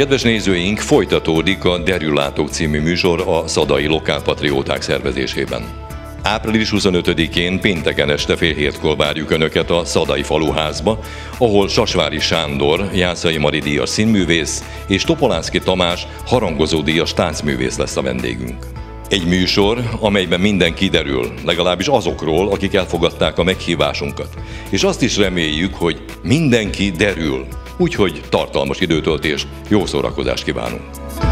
Kedves nézőink, folytatódik a Derüllátók című műsor a Szadai Lokálpatrióták szervezésében. Április 25-én pénteken este fél hétkor várjuk Önöket a Szadai Faluházba, ahol Sasvári Sándor, Jászai Mari díjas színművész és Topolánszky Tamás harangozó díjas táncművész lesz a vendégünk. Egy műsor, amelyben minden kiderül, legalábbis azokról, akik elfogadták a meghívásunkat. És azt is reméljük, hogy mindenki derül. Úgyhogy tartalmas időtöltés, jó szórakozást kívánunk!